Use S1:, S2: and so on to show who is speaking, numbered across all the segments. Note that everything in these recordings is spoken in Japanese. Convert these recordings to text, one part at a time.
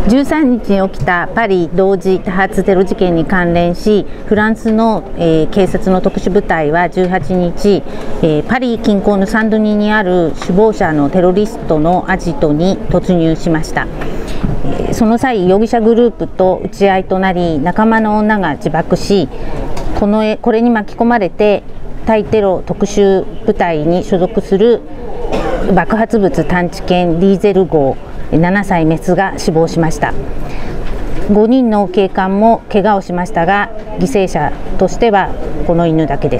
S1: 13日に起きたパリ同時多発テロ事件に関連し、フランスの、警察の特殊部隊は18日、パリ近郊のサンドニにある首謀者のテロリストのアジトに突入しました。その際、容疑者グループと撃ち合いとなり、仲間の女が自爆し、これに巻き込まれて対テロ特殊部隊に所属する爆発物探知犬ディーゼル号7歳メスが死亡しました。5人の警官も怪我をしましたが、犠牲者としてはこの犬だけです。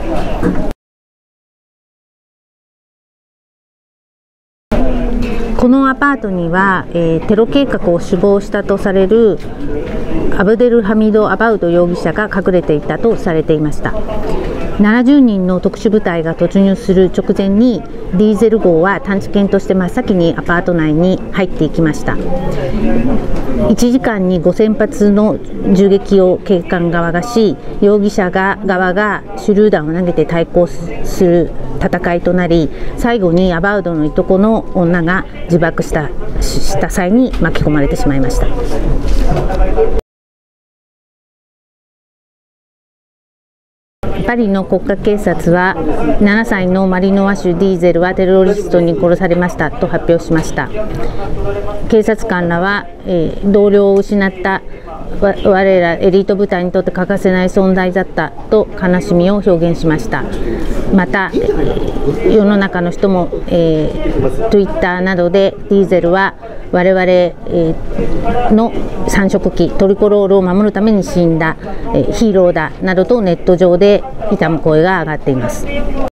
S1: このアパートには、テロ計画を首謀したとされるアブデルハミド・アバウド容疑者が隠れていたとされていました。70人の特殊部隊が突入する直前にディーゼル号は探知犬として真っ先にアパート内に入っていきました。1時間に5000発の銃撃を警官側がし、容疑者側が手榴弾を投げて対抗する戦いとなり、最後にアバウドのいとこの女が自爆した際に巻き込まれてしまいました。パリの国家警察は7歳のマリノワ種ディーゼルはテロリストに殺されましたと発表しました。警察官らは、同僚を失った我らエリート部隊にとって欠かせない存在だったと悲しみを表現しました。また世の中の人も、Twitter などでディーゼルは我々、の三色旗トリコロールを守るために死んだ、ヒーローだなどとネット上で悼む声が上がっています。